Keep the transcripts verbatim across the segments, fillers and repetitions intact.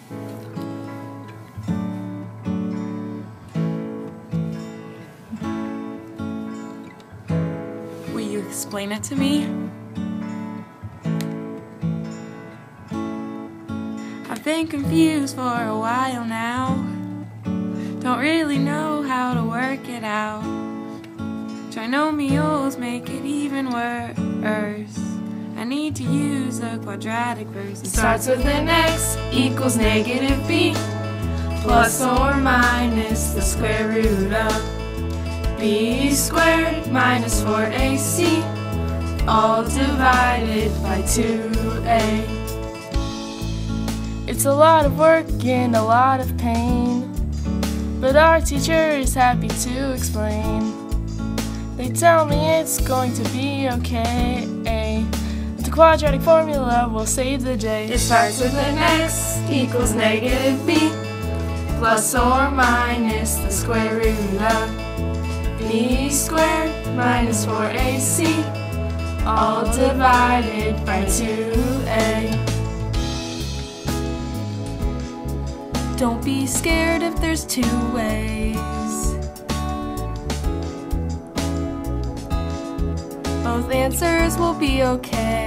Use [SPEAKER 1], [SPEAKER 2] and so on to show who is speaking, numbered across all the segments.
[SPEAKER 1] Will you explain it to me? I've been confused for a while now. Don't really know how to work it out. Trinomials make it even worse. I need to use a quadratic verse.
[SPEAKER 2] It starts with an x equals negative b, plus or minus the square root of b squared minus four a c, all divided by two a.
[SPEAKER 3] It's a lot of work and a lot of pain, but our teacher is happy to explain. They tell me it's going to be okay. The quadratic formula will save the day.
[SPEAKER 2] It starts with an x equals negative b, plus or minus the square root of b squared minus four a c, all divided by two a.
[SPEAKER 1] Don't be scared if there's two ways. Both answers will be okay.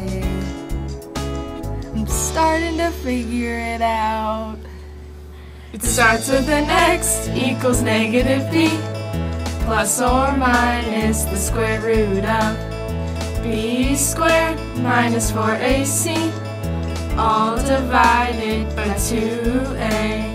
[SPEAKER 1] I'm starting to figure it out.
[SPEAKER 2] It starts with an x equals negative b, plus or minus the square root of b squared minus four a c, all divided by two a.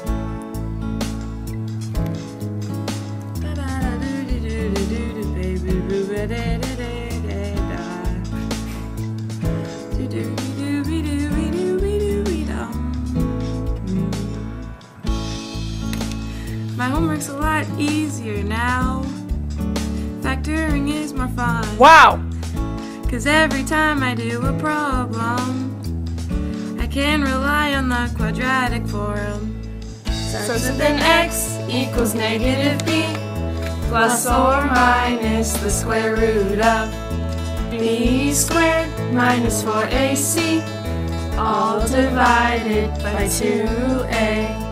[SPEAKER 1] My homework's a lot easier now. Factoring is more fun.
[SPEAKER 3] Wow!
[SPEAKER 1] Cause every time I do a problem, I can rely on the quadratic formula.
[SPEAKER 2] Starts with an x equals negative b, plus or minus the square root of b squared minus four a c, all divided by two a.